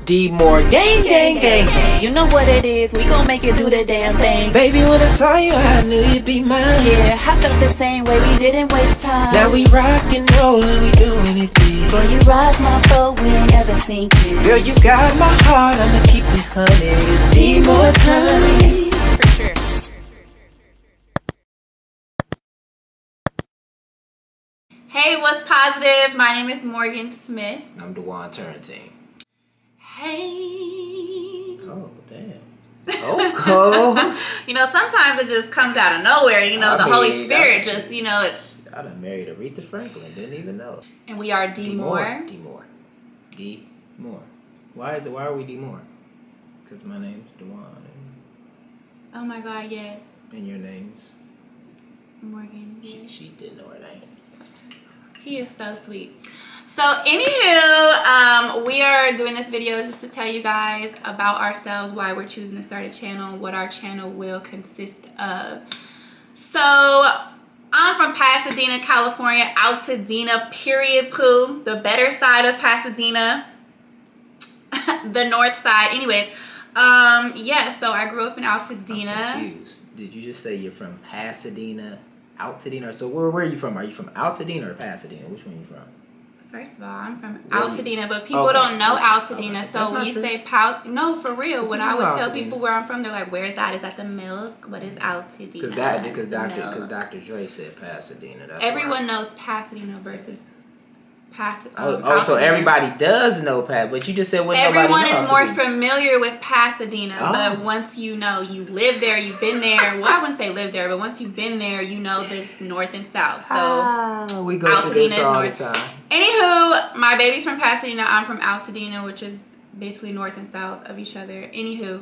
D More. Gang, gang, gang, gang. You know what it is, we gon' make it do the damn thing. Baby, when I saw you, I knew you'd be mine. Yeah, I felt the same way, we didn't waste time. Now we rock and roll and we doing it big. Boy, you rock my boat, we ain't never seen kids. Girl, you got my heart, I'ma keep it 100. It's D More time. For sure. Hey, what's positive? My name is Morgan Smith. I'm DeJuan Turrentine. Hey. Oh, damn. Oh, close. You know, sometimes it just comes out of nowhere. You know, the Holy Spirit just, you know. I done married Aretha Franklin, didn't even know. And we are D More. D More. D More. Why are we D More? Because my name's DeJuan. Oh my God, yes. And your name's? Morgan. Yes. She didn't know her name. He is so sweet. So anywho, we are doing this video just to tell you guys about ourselves, why we're choosing to start a channel, what our channel will consist of. So I'm from Pasadena, California, Altadena, period, poo, the better side of Pasadena, the north side. Anyways, yeah, so I grew up in Altadena. I'm confused. Did you just say you're from Pasadena, Altadena? So where are you from? Are you from Altadena or Pasadena? Which one are you from? First of all, I'm from Altadena, but people don't know Altadena. So when you say no, for real, when I would tell people where I'm from, they're like, "Where's that? Is that the milk? What is Altadena?" Because Dr. Dre said Pasadena. That's everyone knows Pasadena versus Pasadena. Oh, so everybody does know but you just said when everyone is more familiar with Pasadena. But once you know, you live there, you've been there. Well, I wouldn't say live there, but once you've been there, you know this north and south. So we go through this all the time. Anywho, my baby's from Pasadena. I'm from Altadena, which is basically north and south of each other. Anywho,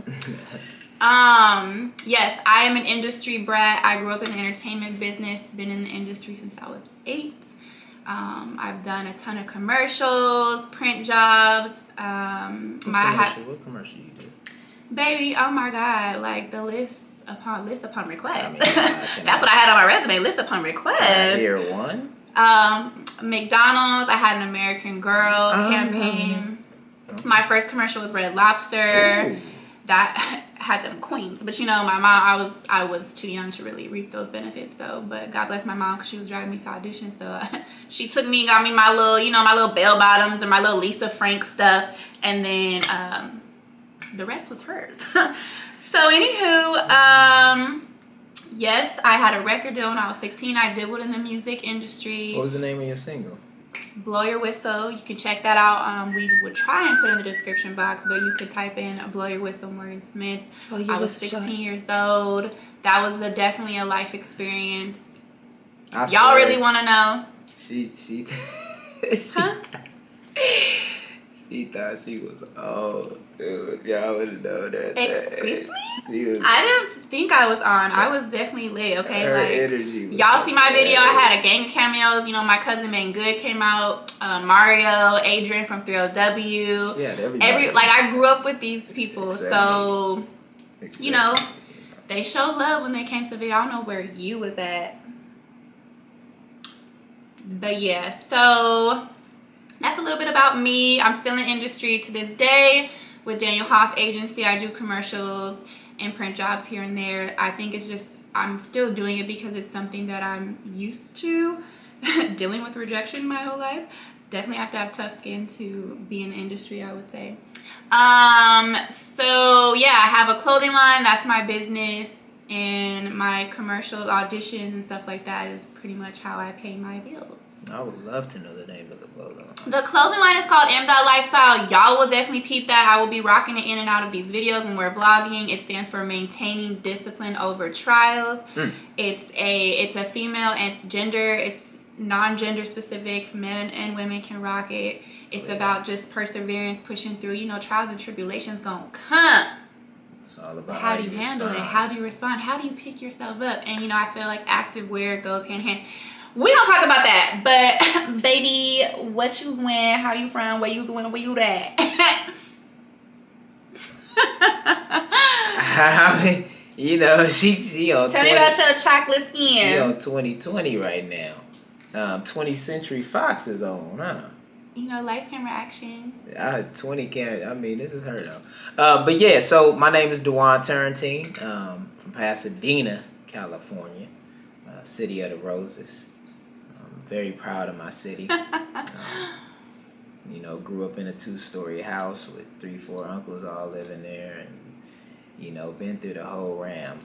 yes, I am an industry brat. I grew up in the entertainment business. Been in the industry since I was 8. I've done a ton of commercials, print jobs. What commercial you did? Baby, oh my God, like the list upon request. That's what I had on my resume, list upon request. Can I hear one? McDonald's, I had an American Girl campaign. Okay. My first commercial was Red Lobster. Ooh. That had them queens, but you know, my mom, I was too young to really reap those benefits. So, but God bless my mom, because she was driving me to audition. So she took me and got me my little, you know, my little bell bottoms and my little Lisa Frank stuff, and then the rest was hers. So anywho, yes, I had a record deal when I was 16. I dabbled in the music industry. What was the name of your single? Blow Your Whistle. You can check that out. We would try and put in the description box, but you could type in Blow Your Whistle Morgan Smith. I was 16 years old. That was definitely a life experience. Y'all really want to know? Huh? She thought she was old, dude. Y'all would have known that. Excuse me? I didn't think I was on. I was definitely lit, okay? Her energy was y'all see my video? I had a gang of cameos. You know, my cousin Bang Good came out. Mario, Adrian from 3LW. Yeah, like, I grew up with these people. So, you know, they showed love when they came to video. I don't know where you was at. But yeah, so that's a little bit about me. I'm still in the industry to this day with Daniel Hoff Agency. I do commercials and print jobs here and there. I think it's just, I'm still doing it because it's something that I'm used to dealing with rejection my whole life. Definitely have to have tough skin to be in the industry, I would say. So yeah, I have a clothing line. That's my business, and my commercial auditions and stuff like that is pretty much how I pay my bills. I would love to know the name of the clothing line. The clothing line is called M. Lifestyle. Y'all will definitely peep that. I will be rocking it in and out of these videos when we're vlogging. It stands for Maintaining Discipline Over Trials. It's a female, and it's gender. It's non-gender specific. Men and women can rock it. It's about just perseverance, pushing through. You know, trials and tribulations gonna come. It's all about how do you handle it? How do you respond? How do you pick yourself up? And you know, I feel like active wear goes hand in hand. We don't talk about that, but baby, what you was wearing, how you from, where you was wearing, where you at? I mean, you know, she on. Tell me about your chocolate skin. She on 2020 right now. 20th Century Fox is on, huh? lights, camera, action. 20 can't. I mean, this is her though. But yeah, so my name is Dewan Turrentine, from Pasadena, California, city of the roses. I'm very proud of my city. Grew up in a 2-story house with 3-4 uncles all living there, and been through the whole ram.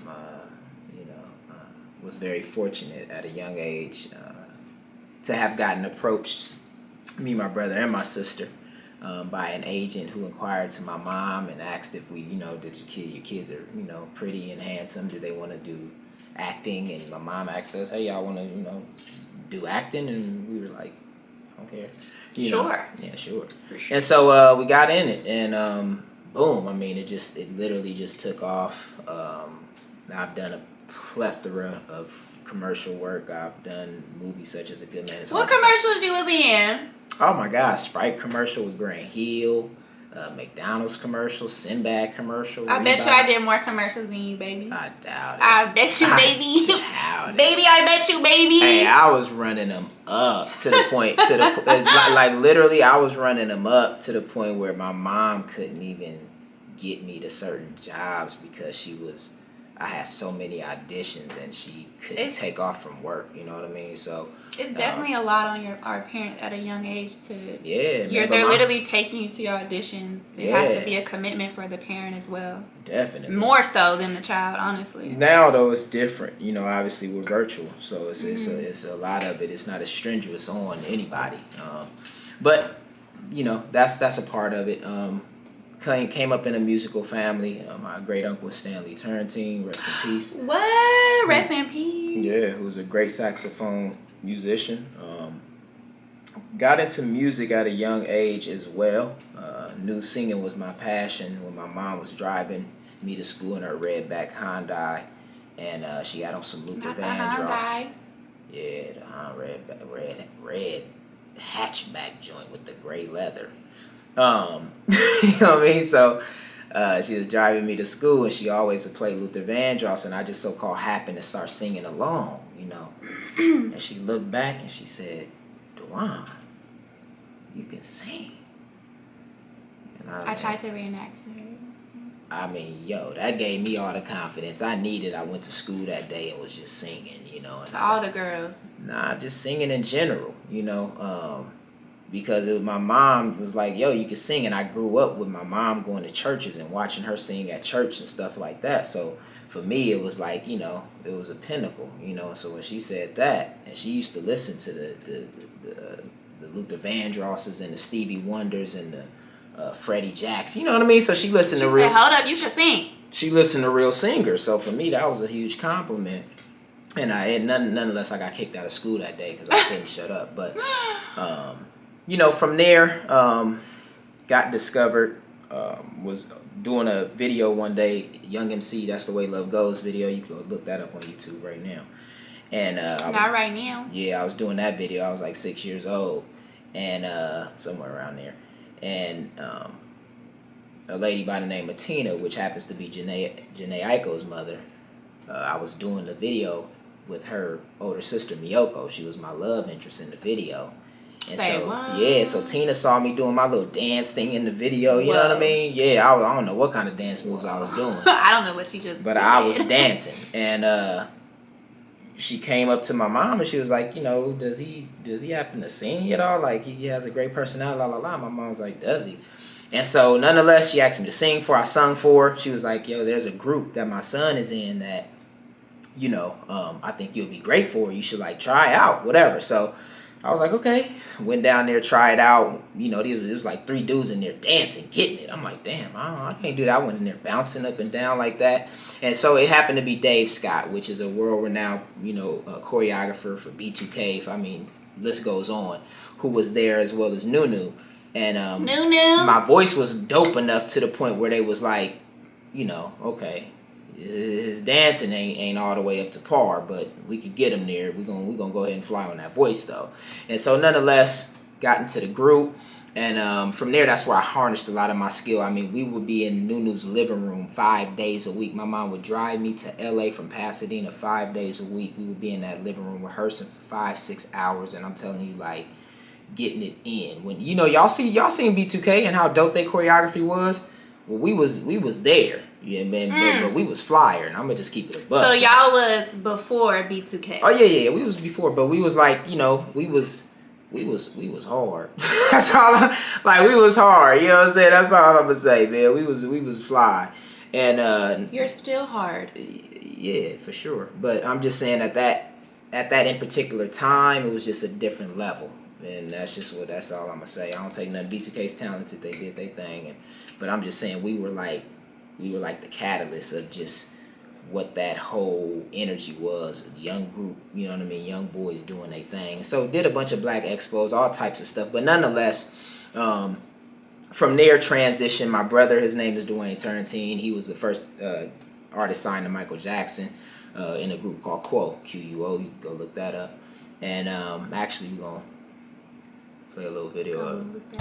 Was very fortunate at a young age to have gotten approached, me, my brother, and my sister, by an agent who inquired to my mom and asked if we, did your kids are, pretty and handsome, do they want to do acting? And my mom asked us, hey, y'all want to, do acting? And we were like, I don't care. Sure. Yeah, sure. For sure. And so we got in it, and boom, I mean, it literally just took off. I've done a plethora of commercial work. I've done movies such as A Good Man. What commercials you was in? Oh my gosh, Sprite commercial with Grant Hill, McDonald's commercial, Sinbad commercial. I bet you I did more commercials than you, baby. I doubt it. I bet you, baby. Baby, I bet you, baby. Hey, I was running them up to the point, like literally, I was running them up to the point where my mom couldn't even get me to certain jobs because I had so many auditions and she couldn't take off from work. You know what I mean? So it's definitely a lot on our parents at a young age to. Yeah, they're literally taking you to your auditions. It has to be a commitment for the parent as well. Definitely. More so than the child, honestly. Now though, it's different. Obviously we're virtual, so it's a lot of it. It's not as strenuous on anybody. But that's a part of it. Came up in a musical family. My great uncle was Stanley Turrentine, rest in peace. What? Rest in peace. Yeah, who was a great saxophone musician. Got into music at a young age as well. Knew singing was my passion when my mom was driving me to school in her redback Hyundai, and she had on some Luther Vandross. Yeah, the red hatchback joint with the gray leather. You know what I mean? So she was driving me to school, and she always would play Luther Vandross, and I just so-called happened to start singing along, And she looked back and she said, Dewan, you can sing. And I tried to reenact her. I mean, that gave me all the confidence I needed. I went to school that day and was just singing, And to all the girls. Nah, just singing in general, because my mom was like, yo, you can sing. And I grew up with my mom going to churches and watching her sing at church and stuff like that. So for me, it was like, it was a pinnacle, So when she said that, and she used to listen to the Luther Vandrosses and the Stevie Wonders and the Freddie Jacks, you know what I mean? So she listened to real... She said, hold up, you can sing. She listened to real singers. So for me, that was a huge compliment. And nonetheless, I got kicked out of school that day because I couldn't shut up. But... from there, got discovered, was doing a video one day, Young MC, That's the Way Love Goes video. You can look that up on YouTube right now. And right now. Yeah, I was doing that video. I was like 6 years old, and somewhere around there. And a lady by the name of Tina, which happens to be Janae Aiko's mother, I was doing the video with her older sister, Miyoko. She was my love interest in the video. And so Tina saw me doing my little dance thing in the video, you know what I mean? Yeah, I don't know what kind of dance moves I was doing. I don't know what you just did. But I was dancing. And she came up to my mom and she was like, does he happen to sing at all? Like, he has a great personality, la la la. My mom was like, does he? And so nonetheless, she asked me to sing for. I sung for. She was like, yo, there's a group that my son is in that, I think you'll be great for. You should try out, whatever. So I was like, okay. Went down there, tried out. There was like 3 dudes in there dancing, getting it. I'm like, damn, I can't do that. I went in there bouncing up and down like that. And so it happened to be Dave Scott, which is a world-renowned, choreographer for B2K. List goes on, who was there as well as Nunu. And my voice was dope enough to the point where they was like, okay, his dancing ain't all the way up to par, but we could get him there. We're gonna go ahead and fly on that voice though. And so nonetheless, got into the group, and from there, that's where I harnessed a lot of my skill. We would be in Nunu's living room 5 days a week. My mom would drive me to LA from Pasadena 5 days a week. We would be in that living room rehearsing for 5-6 hours, and I'm telling you, getting it in. When y'all seen B2K and how dope their choreography was. Well, we was there, yeah, man, but we was flyer, and I'm gonna just keep it above. So y'all was before B2K. Oh yeah, we was before, but we was like, we was hard. That's all. We was hard. You know what I'm saying? That's all I'm gonna say, man. We was fly, and you're still hard. Yeah, for sure. But I'm just saying at that in particular time, it was just a different level. And that's all I'm gonna say. I don't take nothing. B2K's talented. They did their thing, but I'm just saying we were like the catalyst of just what that whole energy was. A young group, you know what I mean? Young boys doing their thing. And so did a bunch of black expos, all types of stuff. But nonetheless, from there transition. My brother, his name is Dwayne Turrentine. He was the first artist signed to Michael Jackson in a group called Quo, Quo. You can go look that up. And actually, we're gonna play a little video of it.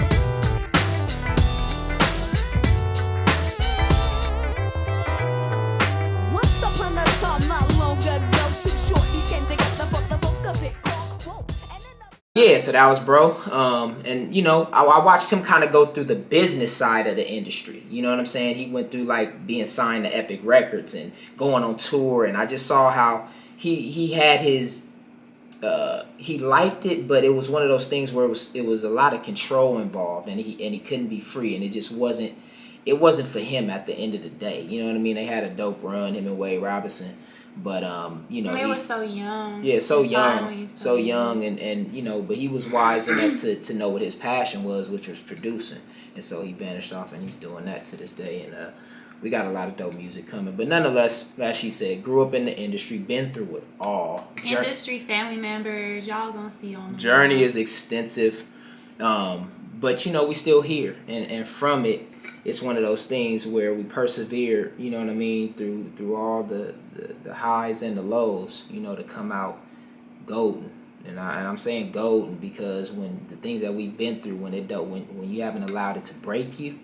Once upon a time, not long ago, two shorties came together for the book of it called Quo. Yeah, so that was bro. And I watched him kind of go through the business side of the industry. You know what I'm saying? He went through like being signed to Epic Records and going on tour, and I just saw how he had his. He liked it, but it was one of those things where it was a lot of control involved, and he couldn't be free, and it just wasn't for him at the end of the day. You know what I mean? They had a dope run, him and Wade Robinson, but they were so young. Yeah, so young, and but he was wise enough to know what his passion was, which was producing, and so he vanished off, and he's doing that to this day, and we got a lot of dope music coming. But nonetheless, as she said, grew up in the industry, been through it all. Industry, family members, y'all gonna see on the journey is extensive. But we still here. And from it, it's one of those things where we persevere, you know what I mean, through all the highs and the lows, to come out golden. And I'm saying golden because when the things that we've been through, when you haven't allowed it to break you,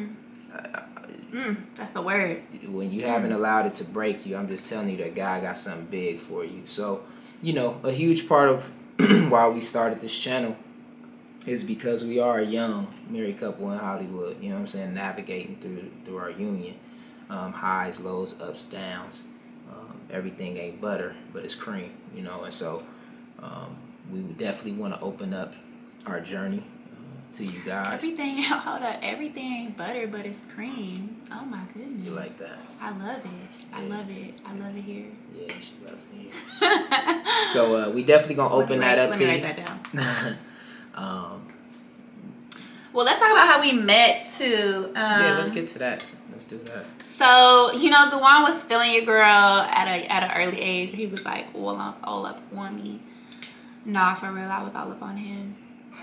that's the word. When you haven't allowed it to break you, I'm just telling you that God got something big for you. So, a huge part of why we started this channel is because we are a young married couple in Hollywood. You know what I'm saying? Navigating through our union, highs, lows, ups, downs. Everything ain't butter, but it's cream. And so we would definitely want to open up our journey to you guys. Everything ain't butter, but it's cream. Oh my goodness. You like that? I love it. Yeah. I love it here. Yeah, she loves it here. So we definitely gonna open that up to you. Let me write that down. Well, let's talk about how we met too. Yeah, let's get to that. Let's do that. So, Dewan was feeling your girl at an early age. He was like all up on me. Nah, for real, I was all up on him.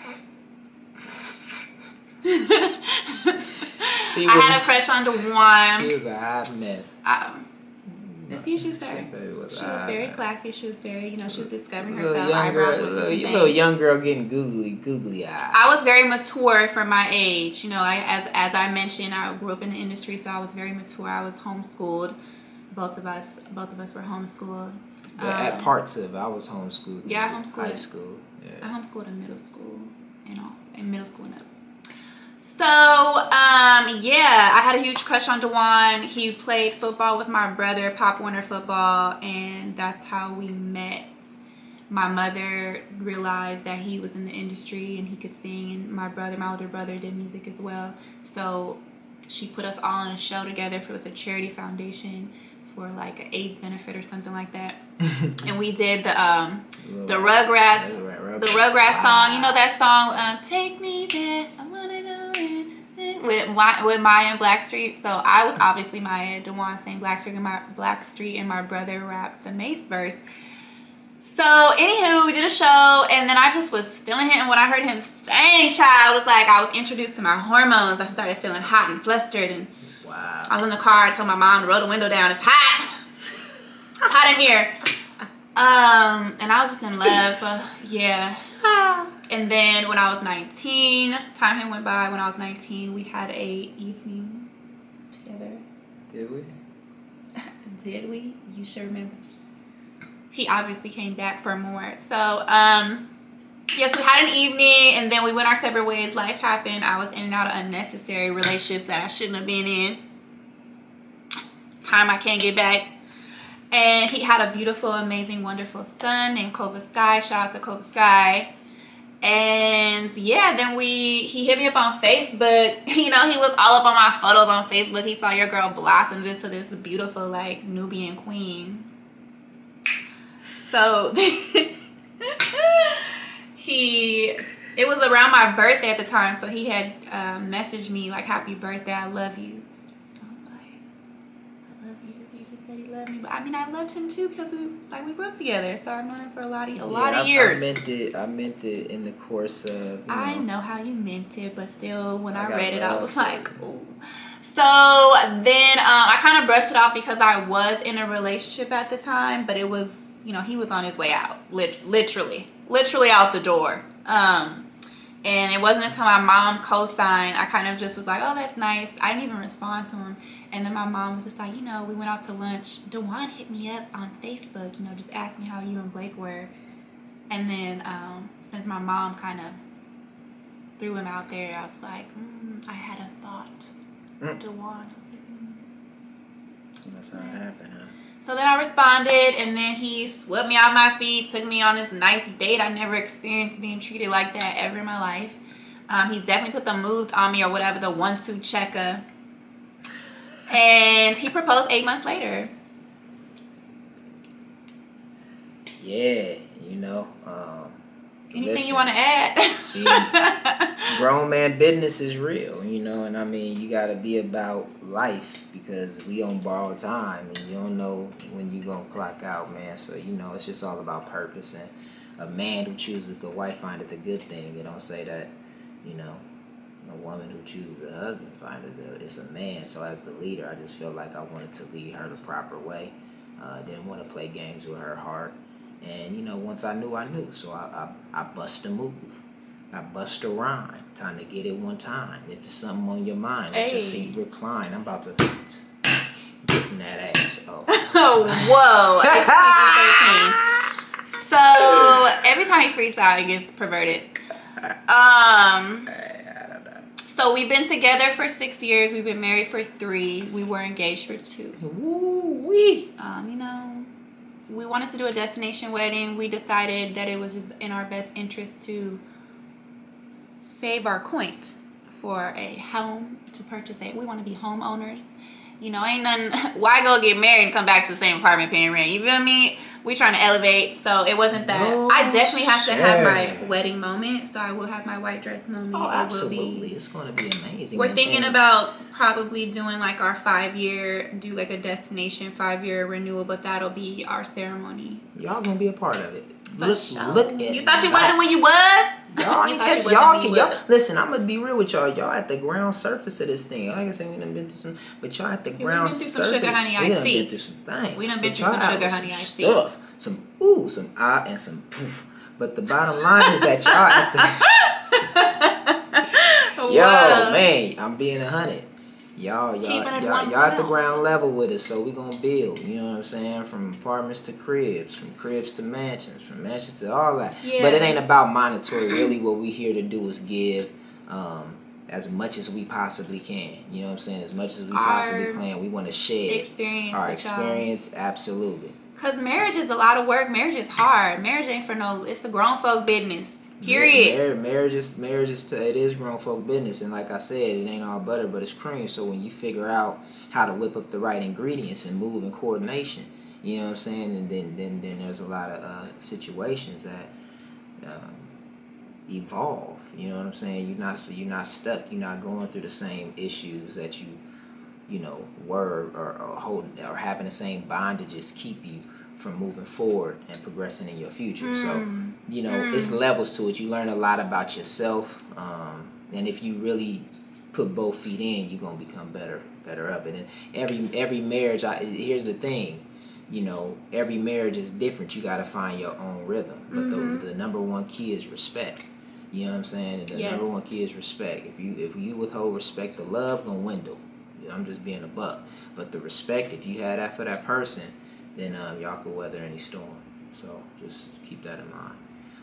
I had a crush on Dewan. She was a hot mess. She was very classy. She was very, she was discovering herself. Little young girl getting googly eyes. I was very mature for my age. As I mentioned, I grew up in the industry, so I was very mature. I was homeschooled. Both of us were homeschooled. But at parts of, I was homeschooled. Yeah, I homeschooled. High school. Yeah. I homeschooled in middle school and middle school and up. So, yeah, I had a huge crush on Dewan. He played football with my brother, Pop Warner football, and that's how we met. My mother realized that he was in the industry and he could sing, and my older brother, did music as well. So she put us all on a show together. It was a charity foundation for like an AIDS benefit or something like that. And we did the Rugrats song. You know that song, Take Me There, I Wanna Go In, with Maya and Blackstreet. So I was obviously Maya, Dewan sang Blackstreet, and my brother rapped the Mace verse. So anywho, we did a show, and then I just was feeling him. And when I heard him sing, child, I was introduced to my hormones. I started feeling hot and flustered, and wow. I was in the car. I told my mom to roll the window down. It's hot. It's hot in here. And I was just in love. So yeah. And then when I was 19, time went by. When I was 19, we had a evening together. Did we? Did we? You should remember. He obviously came back for more. So Yes, we had an evening, and then we went our separate ways. Life happened. I was in and out of unnecessary relationships that I shouldn't have been in. Time I can't get back. And he had a beautiful, amazing, wonderful son named Kova Sky. Shout out to Kova Sky. And yeah, then he hit me up on Facebook. You know, he was all up on my photos on Facebook. He saw your girl blossom into this beautiful, like, Nubian queen. So it was around my birthday at the time, so he had messaged me like, happy birthday, I love you. I was like, I love you. He just said he loved me, but I mean, I loved him too, because we grew up together, so I've known him for a lot of years. I meant it in the course of, I know how you meant it, but still, when I read it, I was like, ooh. So then I kind of brushed it off because I was in a relationship at the time, but it was, you know, he was on his way out, literally out the door. And it wasn't until my mom co-signed, I kind of just was like, oh, that's nice. I didn't even respond to him. And then my mom was just like, you know, we went out to lunch. DeJuan hit me up on Facebook, you know, just asking how you and Blake were. And then since my mom kind of threw him out there, I was like, I had a thought. DeJuan. I was like, That's how it happened, huh? So then I responded, and then he swept me off my feet, took me on this nice date. I never experienced being treated like that ever in my life. He definitely put the moves on me, or whatever, the 1-2 checker. And he proposed 8 months later. Yeah, you know. Anything you want to add? Grown man business is real, you know, and I mean, you got to be about life, because we on borrowed time, and you don't know when you going to clock out, man. So, you know, it's just all about purpose, and a man who chooses the wife find it a good thing. You don't say that, you know, a woman who chooses a husband find it, it's a man. So as the leader, I just felt like I wanted to lead her the proper way. Didn't want to play games with her heart. And, you know, once I knew, I knew. So I bust a move. I bust a rhyme. Time to get it one time. If it's something on your mind, I just see you recline. I'm about to get in that ass. Oh, whoa. It's PG-13. So every time he freestyles, it gets perverted. So we've been together for 6 years. We've been married for 3. We were engaged for 2. Woo-wee. You know, we wanted to do a destination wedding. We decided that it was just in our best interest to save our coin for a home, to purchase it. We want to be homeowners. You know, ain't nothing. Why go get married and come back to the same apartment paying rent? You feel me? We trying to elevate, so it wasn't that. No, I definitely have to have my wedding moment, so I will have my white dress moment. Oh, absolutely. It's going to be amazing. We're thinking about probably doing like our 5-year, do like a destination 5-year renewal, but that'll be our ceremony. Y'all going to be a part of it. Look at you thought you wasn't when you was? Y'all ain't catch y'all. Listen, I'm gonna be real with y'all. Y'all at the ground surface of this thing. Like I said, we done been through some, but y'all at the ground surface. We done been through some sugar honey iced tea. We done been through some things. We done been through some sugar honey iced tea. Stuff, some ooh, some ah, and some poof. But the bottom line is that y'all at the. Yo, man, I'm being 100. Y'all at the ground level with us, so we gonna build. You know what I'm saying? From apartments to cribs, from cribs to mansions, from mansions to all that. Yeah. But it ain't about monetary. Really, what we here to do is give as much as we possibly can. You know what I'm saying? As much as we possibly can. We want to share our experience. Absolutely. Cause marriage is a lot of work. Marriage is hard. Marriage ain't for no. It's a grown folk business. Period. Marriage is grown folk business, and like I said, it ain't all butter, but it's cream. So when you figure out how to whip up the right ingredients and move in coordination, you know what I'm saying, and then there's a lot of situations that evolve. You know what I'm saying? You're not stuck. You're not going through the same issues that you know were or holding or having the same bondages keep you from moving forward and progressing in your future. So, you know, it's levels to it. You learn a lot about yourself, and if you really put both feet in, you're gonna become better of it. And every marriage, here's the thing, you know, every marriage is different. You got to find your own rhythm. But the number one key is respect. You know what I'm saying? And the number one key is respect. If you withhold respect, the love gonna dwindle. I'm just being a buck. But the respect, if you had that for that person, then y'all could weather any storm. So just keep that in mind.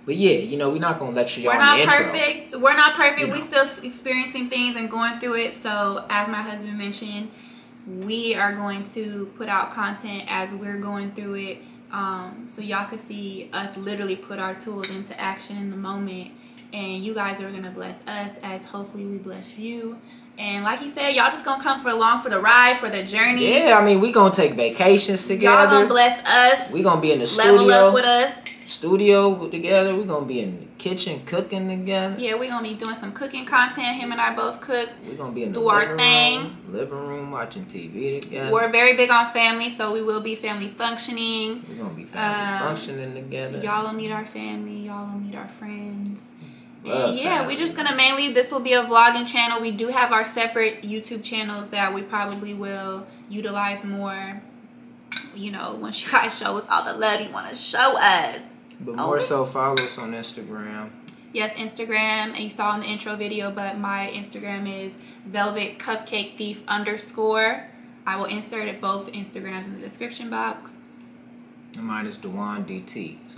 But yeah, you know, we're not gonna lecture y'all We're on not the intro. perfect. We're not perfect. You know. We still experiencing things and going through it. So as my husband mentioned, we are going to put out content as we're going through it. So y'all can see us literally put our tools into action in the moment. And you guys are gonna bless us as hopefully we bless you. And like he said, y'all just gonna come along for the ride, for the journey. Yeah, I mean, we gonna take vacations together. Y'all gonna bless us. We gonna be in the level studio. Up with us. Studio together. We gonna be in the kitchen cooking together. Yeah, we gonna be doing some cooking content. Him and I both cook. We gonna be in the do our thing. Living room, watching TV together. We're very big on family, so we will be family functioning. We're gonna be family functioning together. Y'all will meet our family. Y'all will meet our friends. Love yeah, family. we're just gonna mainly, this will be a vlogging channel. We do have our separate YouTube channels that we probably will utilize more, you know, once you guys show us all the love you want to show us. But more so, follow us on Instagram. Yes, Instagram, and you saw in the intro video, but my Instagram is Velvet Cupcake Thief _. I will insert it both Instagrams in the description box. And mine is Dewan DT. So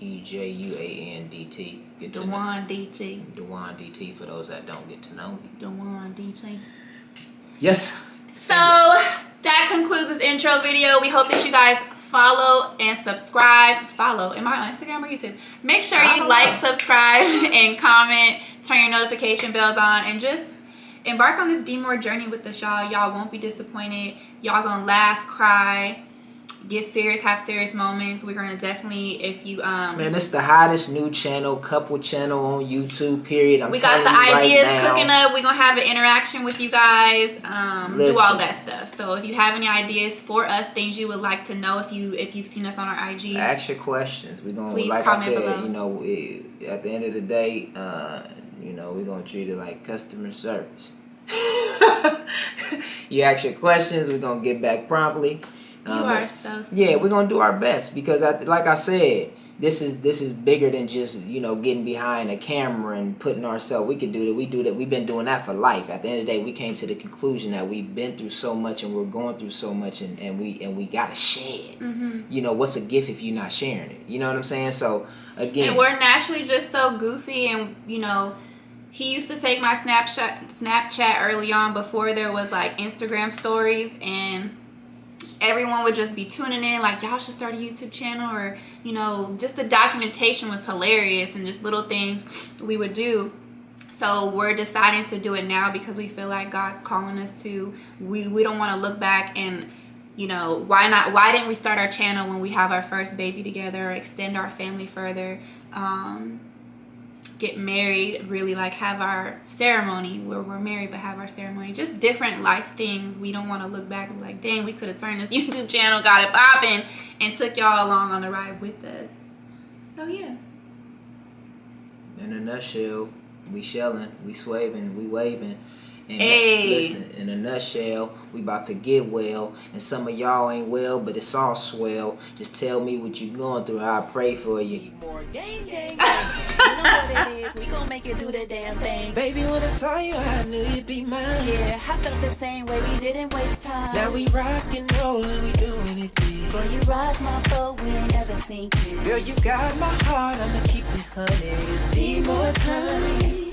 DEJUANDT. Dewan DT. Dewan DT for those that don't get to know me. Dewan DT. Yes. So that concludes this intro video. We hope that you guys follow and subscribe. Follow. Am I on Instagram or YouTube? Make sure you like, subscribe, and comment. Turn your notification bells on, and just embark on this D-More journey with us, y'all. Y'all won't be disappointed. Y'all gonna laugh, cry, get serious, have serious moments. We're gonna definitely, if you man, it's the hottest new channel, couple channel on YouTube, period. we got the ideas cooking up. We're gonna have an interaction with you guys, do all that stuff. So if you have any ideas for us, things you would like to know, if you've seen us on our IGs, ask your questions. We're gonna, please like I said, below. you know, at the end of the day, you know, we're gonna treat it like customer service. You ask your questions, we're gonna get back promptly. You are so sweet. Yeah, we're gonna do our best, because like I said, this is bigger than just, you know, getting behind a camera and putting ourselves. We could do that. We do that. We've been doing that for life. At the end of the day, we came to the conclusion that we've been through so much and we're going through so much, and we gotta share it. You know, what's a gift if you're not sharing it? You know what I'm saying? So again, and we're naturally just so goofy, and you know, he used to take my Snapchat early on before there was like Instagram stories, and everyone would just be tuning in like, y'all should start a YouTube channel, or you know, just the documentation was hilarious, and just little things we would do. So we're deciding to do it now because we feel like God's calling us to. We don't want to look back and, you know, why didn't we start our channel when we have our first baby together, or extend our family further, get married, really like have our ceremony where we're married but have our ceremony, just different life things. We don't want to look back and be like, dang, we could have turned this YouTube channel, got it popping, and took y'all along on the ride with us. So yeah, in a nutshell, we shelling, we swaving, we waving. And hey, listen, in a nutshell, we about to get well, and some of y'all ain't well, but it's all swell. Just tell me what you going through, I'll pray for you. More gang, gang, gang. You know what it is, we gon' make it do the damn thing. Baby, when I saw you, I knew you'd be mine. Yeah, I felt the same way, we didn't waste time. Now we rock and roll and we doing it big. Boy, you rock my boat, we ain't never seen kids. Girl, you got my heart, I'ma keep it 100. It's D-More time.